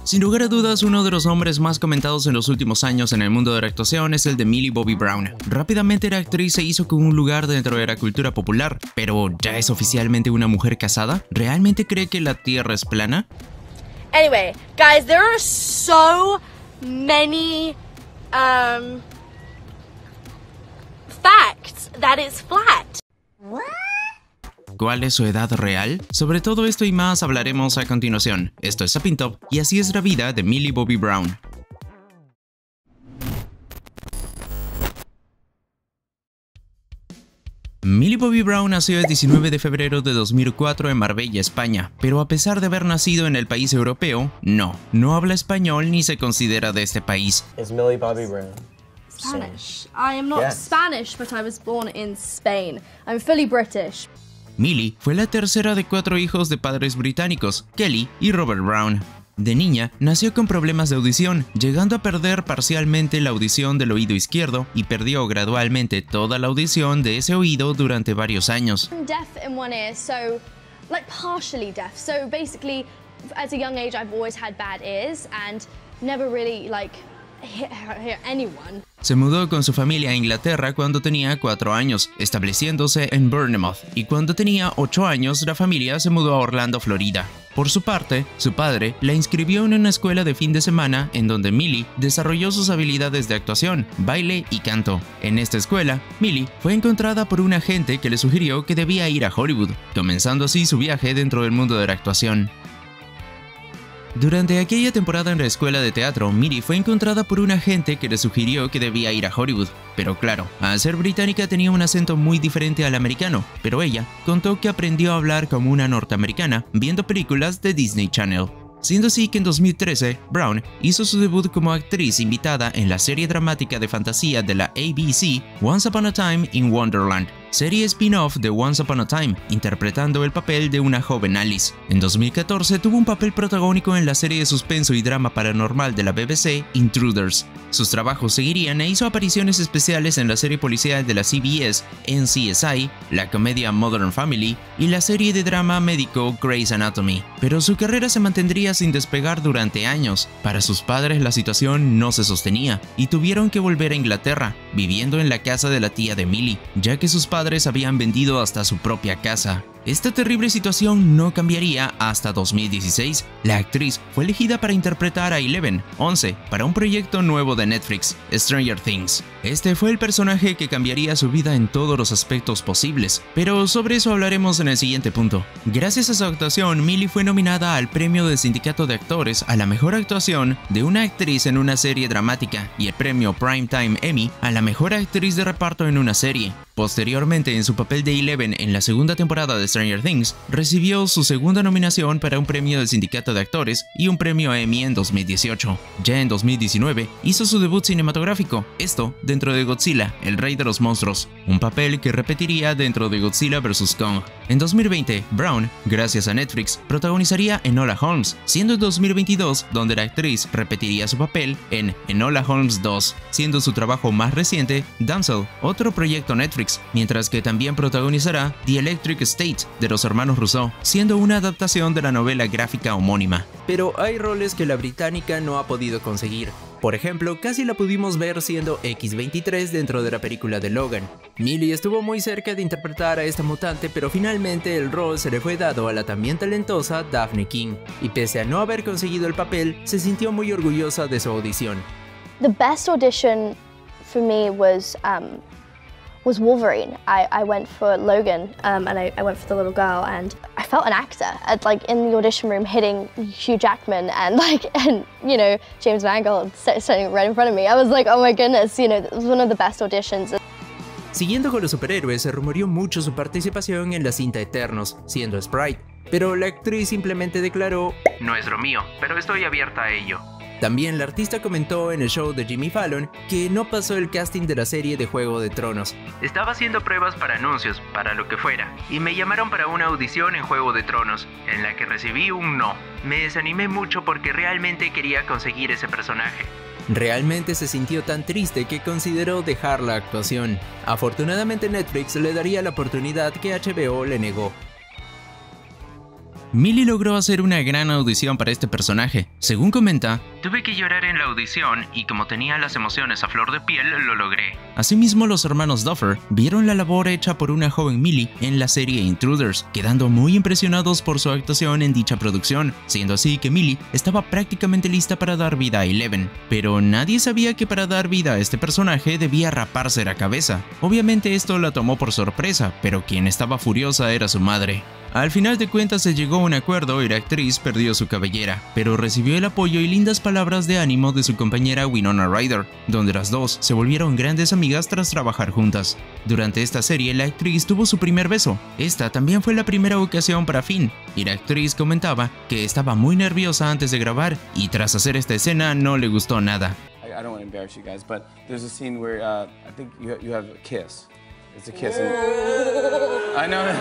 Sin lugar a dudas, uno de los nombres más comentados en los últimos años en el mundo de la actuación es el de Millie Bobby Brown. Rápidamente la actriz se hizo con un lugar dentro de la cultura popular, pero ¿ya es oficialmente una mujer casada? ¿Realmente cree que la Tierra es plana? Anyway, guys, there are so many facts that it's flat. ¿Cuál es su edad real? Sobre todo esto y más hablaremos a continuación. Esto es Zapping Top y así es la vida de Millie Bobby Brown. Millie Bobby Brown nació el 19 de febrero de 2004 en Marbella, España, pero a pesar de haber nacido en el país europeo, no habla español ni se considera de este país. Is Millie Bobby Brown Spanish. I am not Spanish, but I was born in Spain. I'm fully British. Millie fue la tercera de 4 hijos de padres británicos, Kelly y Robert Brown. De niña, nació con problemas de audición, llegando a perder parcialmente la audición del oído izquierdo y perdió gradualmente toda la audición de ese oído durante varios años. I'm deaf in one ear, so like partially deaf. So basically, at a young age, I've always had bad ears and never really hear anyone. Se mudó con su familia a Inglaterra cuando tenía 4 años, estableciéndose en Bournemouth, y cuando tenía 8 años la familia se mudó a Orlando, Florida. Por su parte, su padre la inscribió en una escuela de fin de semana en donde Millie desarrolló sus habilidades de actuación, baile y canto. En esta escuela, Millie fue encontrada por un agente que le sugirió que debía ir a Hollywood, comenzando así su viaje dentro del mundo de la actuación. Durante aquella temporada en la escuela de teatro, Millie fue encontrada por un agente que le sugirió que debía ir a Hollywood. Pero claro, al ser británica tenía un acento muy diferente al americano, pero ella contó que aprendió a hablar como una norteamericana viendo películas de Disney Channel. Siendo así que en 2013, Brown hizo su debut como actriz invitada en la serie dramática de fantasía de la ABC, Once Upon a Time in Wonderland, serie spin-off de Once Upon a Time, interpretando el papel de una joven Alice. En 2014 tuvo un papel protagónico en la serie de suspenso y drama paranormal de la BBC, Intruders. Sus trabajos seguirían e hizo apariciones especiales en la serie policial de la CBS, NCSI, la comedia Modern Family y la serie de drama médico Grey's Anatomy. Pero su carrera se mantendría sin despegar durante años. Para sus padres la situación no se sostenía y tuvieron que volver a Inglaterra, viviendo en la casa de la tía de Millie, ya que sus padres habían vendido hasta su propia casa. Esta terrible situación no cambiaría hasta 2016. La actriz fue elegida para interpretar a Eleven, 11, para un proyecto nuevo de Netflix, Stranger Things. Este fue el personaje que cambiaría su vida en todos los aspectos posibles, pero sobre eso hablaremos en el siguiente punto. Gracias a su actuación, Millie fue nominada al premio del Sindicato de Actores a la mejor actuación de una actriz en una serie dramática y el premio Primetime Emmy a la mejor actriz de reparto en una serie. Posteriormente, en su papel de Eleven en la segunda temporada de Stranger Things, recibió su segunda nominación para un premio del Sindicato de Actores y un premio Emmy en 2018. Ya en 2019, hizo su debut cinematográfico, esto dentro de Godzilla, el rey de los monstruos, un papel que repetiría dentro de Godzilla vs. Kong. En 2020, Brown, gracias a Netflix, protagonizaría Enola Holmes, siendo en 2022 donde la actriz repetiría su papel en Enola Holmes 2, siendo su trabajo más reciente Damsel, otro proyecto Netflix, mientras que también protagonizará The Electric State de los hermanos Rousseau, siendo una adaptación de la novela gráfica homónima. Pero hay roles que la británica no ha podido conseguir. Por ejemplo, casi la pudimos ver siendo X-23 dentro de la película de Logan. Millie estuvo muy cerca de interpretar a esta mutante, pero finalmente el rol se le fue dado a la también talentosa Daphne King, y pese a no haber conseguido el papel, se sintió muy orgullosa de su audición. The best audition for me was Wolverine. I went for Logan, and I went for the little girl, and I felt an actor in the audition room hitting Hugh Jackman and James Mangold sitting right in front of me. I was like, oh my goodness, it was one of the best auditions. Siguiendo con los superhéroes, se rumoreó mucho su participación en la cinta Eternos, siendo Sprite, pero la actriz simplemente declaró: "No es lo mío, pero estoy abierta a ello". También la artista comentó en el show de Jimmy Fallon que no pasó el casting de la serie de Juego de Tronos. Estaba haciendo pruebas para anuncios, para lo que fuera, y me llamaron para una audición en Juego de Tronos, en la que recibí un no. Me desanimé mucho porque realmente quería conseguir ese personaje. Realmente se sintió tan triste que consideró dejar la actuación. Afortunadamente Netflix le daría la oportunidad que HBO le negó. Millie logró hacer una gran audición para este personaje. Según comenta, tuve que llorar en la audición y como tenía las emociones a flor de piel, lo logré. Asimismo, los hermanos Duffer vieron la labor hecha por una joven Millie en la serie Intruders, quedando muy impresionados por su actuación en dicha producción, siendo así que Millie estaba prácticamente lista para dar vida a Eleven. Pero nadie sabía que para dar vida a este personaje debía raparse la cabeza. Obviamente esto la tomó por sorpresa, pero quien estaba furiosa era su madre. Al final de cuentas se llegó a un acuerdo y la actriz perdió su cabellera, pero recibió el apoyo y lindas palabras de ánimo de su compañera Winona Ryder, donde las dos se volvieron grandes amigas tras trabajar juntas. Durante esta serie la actriz tuvo su primer beso. Esta también fue la primera ocasión para Finn, y la actriz comentaba que estaba muy nerviosa antes de grabar y tras hacer esta escena no le gustó nada. I don't want to embarrass you guys, but there's a scene where I think you have a kiss. It's a kiss. And I know.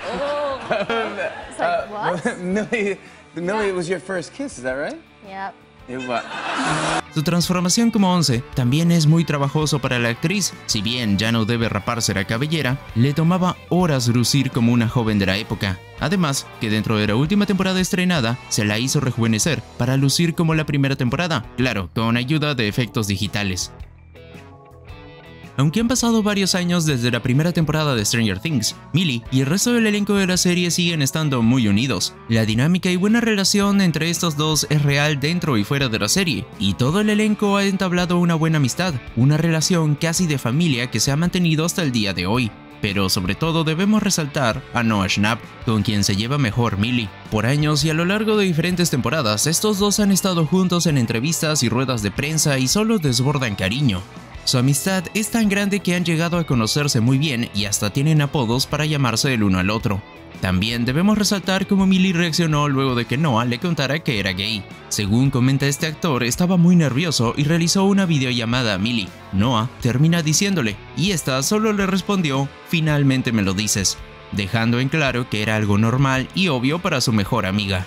It's like, what? Millie, it was your first kiss, is that right? Yep. It was. Su transformación como 11 también es muy trabajoso para la actriz. Si bien ya no debe raparse la cabellera, le tomaba horas lucir como una joven de la época. Además, que dentro de la última temporada estrenada, se la hizo rejuvenecer para lucir como la primera temporada, claro, con ayuda de efectos digitales. Aunque han pasado varios años desde la primera temporada de Stranger Things, Millie y el resto del elenco de la serie siguen estando muy unidos. La dinámica y buena relación entre estos dos es real dentro y fuera de la serie, y todo el elenco ha entablado una buena amistad, una relación casi de familia que se ha mantenido hasta el día de hoy. Pero sobre todo debemos resaltar a Noah Schnapp, con quien se lleva mejor Millie. Por años y a lo largo de diferentes temporadas, estos dos han estado juntos en entrevistas y ruedas de prensa y solo desbordan cariño. Su amistad es tan grande que han llegado a conocerse muy bien y hasta tienen apodos para llamarse el uno al otro. También debemos resaltar cómo Millie reaccionó luego de que Noah le contara que era gay. Según comenta este actor, estaba muy nervioso y realizó una videollamada a Millie. Noah termina diciéndole, y esta solo le respondió, "Finalmente me lo dices", dejando en claro que era algo normal y obvio para su mejor amiga.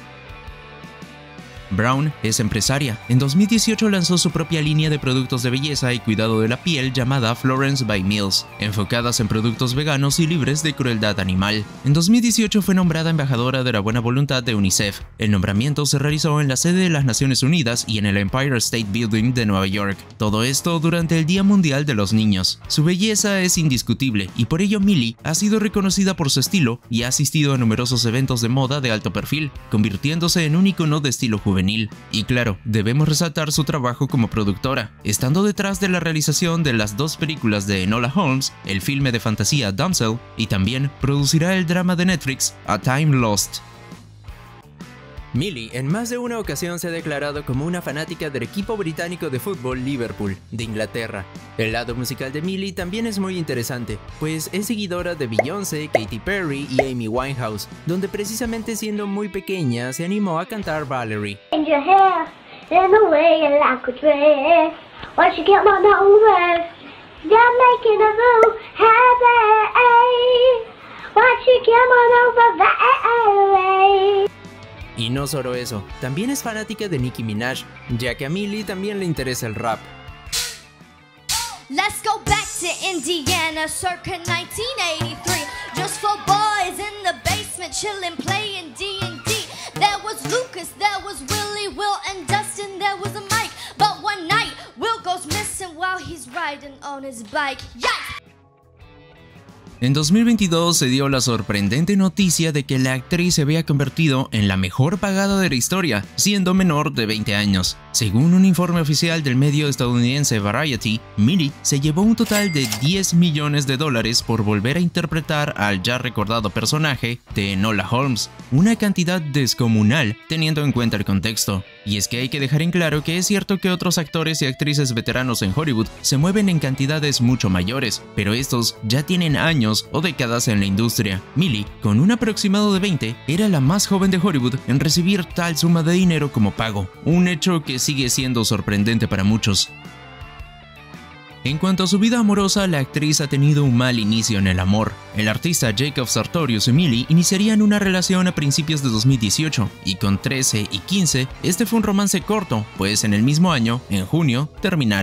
Brown es empresaria. En 2018 lanzó su propia línea de productos de belleza y cuidado de la piel llamada Florence by Mills, enfocadas en productos veganos y libres de crueldad animal. En 2018 fue nombrada embajadora de la buena voluntad de UNICEF. El nombramiento se realizó en la sede de las Naciones Unidas y en el Empire State Building de Nueva York. Todo esto durante el Día Mundial de los Niños. Su belleza es indiscutible y por ello Millie ha sido reconocida por su estilo y ha asistido a numerosos eventos de moda de alto perfil, convirtiéndose en un icono de estilo juvenil. Y claro, debemos resaltar su trabajo como productora, estando detrás de la realización de las dos películas de Enola Holmes, el filme de fantasía Damsel, y también producirá el drama de Netflix A Time Lost. Millie en más de una ocasión se ha declarado como una fanática del equipo británico de fútbol Liverpool, de Inglaterra. El lado musical de Millie también es muy interesante, pues es seguidora de Beyoncé, Katy Perry y Amy Winehouse, donde precisamente siendo muy pequeña se animó a cantar Valerie. Y no solo eso, también es fanática de Nicki Minaj, ya que a Millie también le interesa el rap. Let's go back to Indiana, circa 1983. Just for boys in the basement, chillin', playing D&D. There was Lucas, there was Willie, Will, and Dustin, there was a Mike. But one night, Will goes missing while he's riding on his bike. Yeah! En 2022 se dio la sorprendente noticia de que la actriz se había convertido en la mejor pagada de la historia, siendo menor de 20 años. Según un informe oficial del medio estadounidense Variety, Millie se llevó un total de $10 millones por volver a interpretar al ya recordado personaje de Enola Holmes, una cantidad descomunal teniendo en cuenta el contexto. Y es que hay que dejar en claro que es cierto que otros actores y actrices veteranos en Hollywood se mueven en cantidades mucho mayores, pero estos ya tienen años o décadas en la industria. Millie, con un aproximado de 20, era la más joven de Hollywood en recibir tal suma de dinero como pago, un hecho que sigue siendo sorprendente para muchos. En cuanto a su vida amorosa, la actriz ha tenido un mal inicio en el amor. El artista Jacob Sartorius y Millie iniciarían una relación a principios de 2018, y con 13 y 15, este fue un romance corto, pues en el mismo año, en junio, terminaron.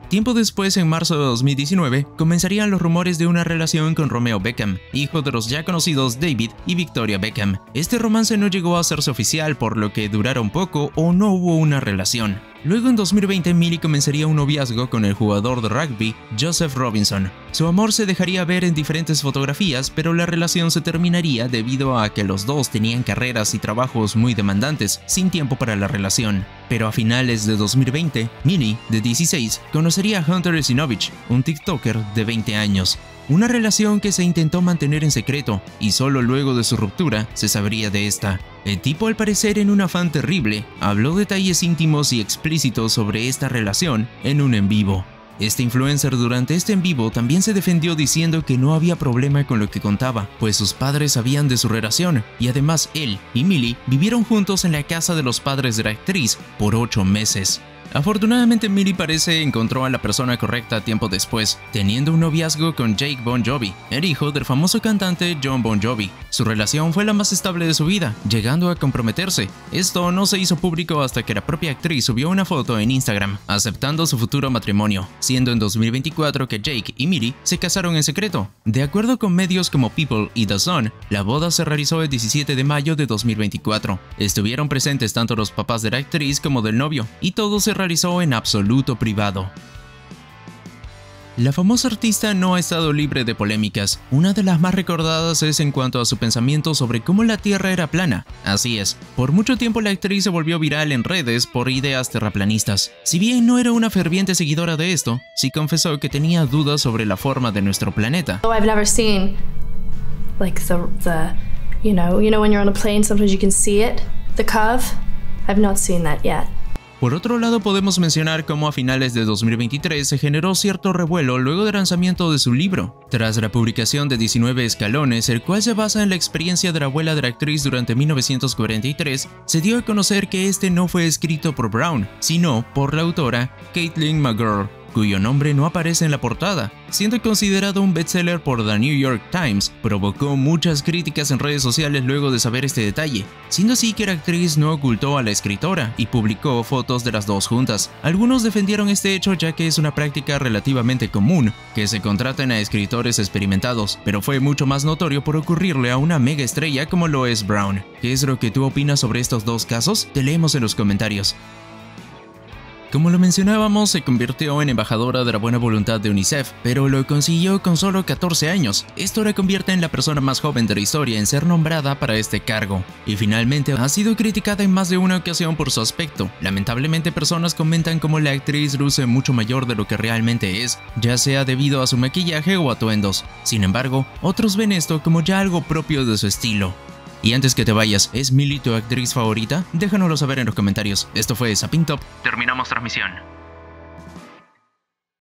Tiempo después, en marzo de 2019, comenzarían los rumores de una relación con Romeo Beckham, hijo de los ya conocidos David y Victoria Beckham. Este romance no llegó a hacerse oficial, por lo que duraron poco o no hubo una relación. Luego en 2020 Miley comenzaría un noviazgo con el jugador de rugby Joseph Robinson. Su amor se dejaría ver en diferentes fotografías, pero la relación se terminaría debido a que los dos tenían carreras y trabajos muy demandantes, sin tiempo para la relación. Pero a finales de 2020, Miley, de 16, conocería a Hunter Sinovich, un TikToker de 20 años. Una relación que se intentó mantener en secreto, y solo luego de su ruptura se sabría de esta. El tipo, al parecer en un afán terrible, habló detalles íntimos y explícitos sobre esta relación en un en vivo. Este influencer durante este en vivo también se defendió diciendo que no había problema con lo que contaba, pues sus padres sabían de su relación, y además él y Miley vivieron juntos en la casa de los padres de la actriz por 8 meses. Afortunadamente, Miley parece encontró a la persona correcta tiempo después, teniendo un noviazgo con Jake Bon Jovi, el hijo del famoso cantante Jon Bon Jovi. Su relación fue la más estable de su vida, llegando a comprometerse. Esto no se hizo público hasta que la propia actriz subió una foto en Instagram, aceptando su futuro matrimonio, siendo en 2024 que Jake y Miley se casaron en secreto. De acuerdo con medios como People y The Sun, la boda se realizó el 17 de mayo de 2024. Estuvieron presentes tanto los papás de la actriz como del novio, y todo se realizó en absoluto privado. La famosa artista no ha estado libre de polémicas. Una de las más recordadas es en cuanto a su pensamiento sobre cómo la Tierra era plana. Así es, por mucho tiempo la actriz se volvió viral en redes por ideas terraplanistas. Si bien no era una ferviente seguidora de esto, sí confesó que tenía dudas sobre la forma de nuestro planeta. I've never seen like the you know when you're on a plane sometimes you can see it, the curve. I've not seen that yet. Por otro lado, podemos mencionar cómo a finales de 2023 se generó cierto revuelo luego del lanzamiento de su libro. Tras la publicación de 19 escalones, el cual se basa en la experiencia de la abuela de la actriz durante 1943, se dio a conocer que este no fue escrito por Brown, sino por la autora Caitlin McGirr, cuyo nombre no aparece en la portada. Siendo considerado un bestseller por The New York Times, provocó muchas críticas en redes sociales luego de saber este detalle, siendo así que la actriz no ocultó a la escritora y publicó fotos de las dos juntas. Algunos defendieron este hecho ya que es una práctica relativamente común, que se contraten a escritores experimentados, pero fue mucho más notorio por ocurrirle a una mega estrella como lo es Brown. ¿Qué es lo que tú opinas sobre estos dos casos? Te leemos en los comentarios. Como lo mencionábamos, se convirtió en embajadora de la buena voluntad de UNICEF, pero lo consiguió con solo 14 años. Esto la convierte en la persona más joven de la historia en ser nombrada para este cargo. Y finalmente, ha sido criticada en más de una ocasión por su aspecto. Lamentablemente, personas comentan cómo la actriz luce mucho mayor de lo que realmente es, ya sea debido a su maquillaje o atuendos. Sin embargo, otros ven esto como ya algo propio de su estilo. Y antes que te vayas, ¿es Miley tu actriz favorita? Déjanoslo saber en los comentarios. Esto fue Sapin Top. Terminamos transmisión.